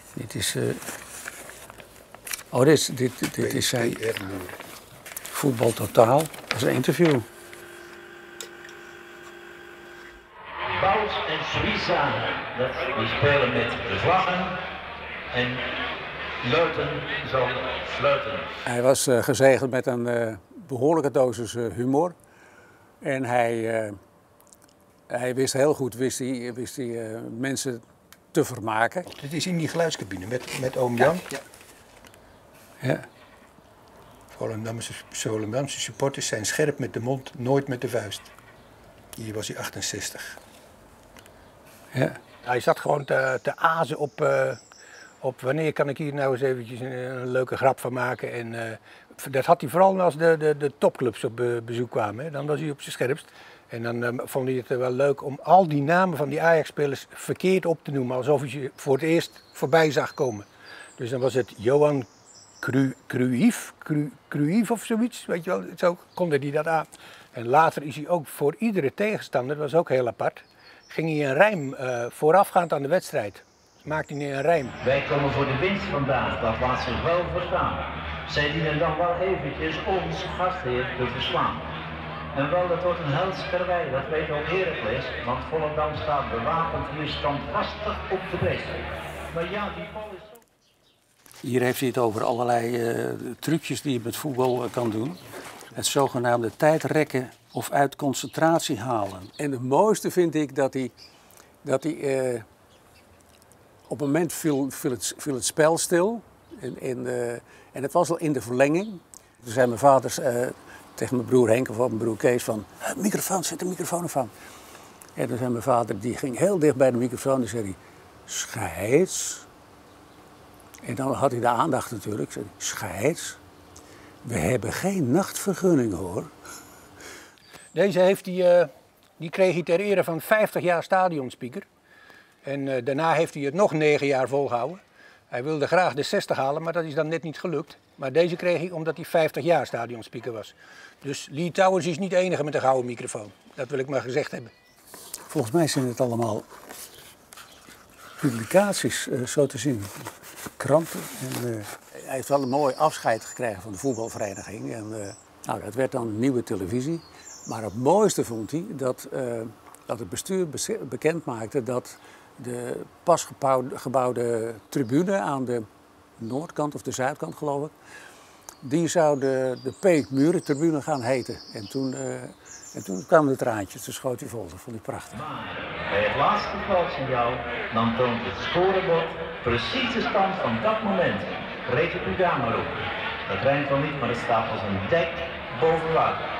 Dit is... dit is zijn Voetbal Totaal. Dat is een interview. Bouts en Suiza, die spelen met de vlaggen. En Leuten zal fluiten. Hij was gezegend met een behoorlijke dosis humor. En hij wist heel goed mensen te vermaken. Het is in die geluidscabine met oom Jan. Ja. Volendamse supporters zijn scherp met de mond, nooit met de vuist. Hier was hij 68. Ja. Hij zat gewoon te azen op wanneer kan ik hier nou eens eventjes een leuke grap van maken. En dat had hij vooral als de topclubs op bezoek kwamen. Hè. Dan was hij op zijn scherpst. En dan vond hij het wel leuk om al die namen van die Ajax-spelers verkeerd op te noemen. Alsof je ze voor het eerst voorbij zag komen. Dus dan was het Johan Cruijff of zoiets. Weet je wel, zo konde hij dat aan. En later is hij ook voor iedere tegenstander, dat was ook heel apart, ging hij een rijm voorafgaand aan de wedstrijd. Maakte hij een rijm. Wij komen voor de winst vandaag, dat laat zich wel verstaan. Zij dienen dan wel eventjes onze gastheer te verslaan. En wel, dat wordt een hels karwei, dat weet ook Heracles, want Volendam staat bewapend hier standvastig op de bres. Maar ja, die bal is zo... Hier heeft hij het over allerlei trucjes die je met voetbal kan doen. Het zogenaamde tijdrekken of uit concentratie halen. En het mooiste vind ik dat hij op een moment viel het spel stil. En het was al in de verlenging. Toen zei mijn vader tegen mijn broer Henk of mijn broer Kees van... Microfoon, zet de microfoon ervan. En toen zei mijn vader, die ging heel dicht bij de microfoon en zei hij... Scheids. En dan had hij de aandacht natuurlijk. Zei, scheids. We hebben geen nachtvergunning hoor. Deze die kreeg hij ter ere van 50 jaar stadionspeaker. En daarna heeft hij het nog 9 jaar volgehouden. Hij wilde graag de 60 halen, maar dat is dan net niet gelukt. Maar deze kreeg hij omdat hij 50 jaar stadionspeaker was. Dus Lee Towers is niet de enige met een gouden microfoon. Dat wil ik maar gezegd hebben. Volgens mij zijn het allemaal publicaties, zo te zien. Kranten. En, hij heeft wel een mooi afscheid gekregen van de voetbalvereniging. En, dat werd dan nieuwe televisie. Maar het mooiste vond hij dat het bestuur bekend maakte dat de pas gebouwde tribune aan de noordkant of de zuidkant geloof ik, die zou de P. Muren-tribune gaan heten. En toen kwamen de traantjes, toen schoot hij vol, dat vond ik prachtig. Maar bij het laatste fluitsignaal, dan toont het scorebord precies de stand van dat moment. Reken u daar maar op. Dat rijmt wel niet, maar het staat als een dek boven water.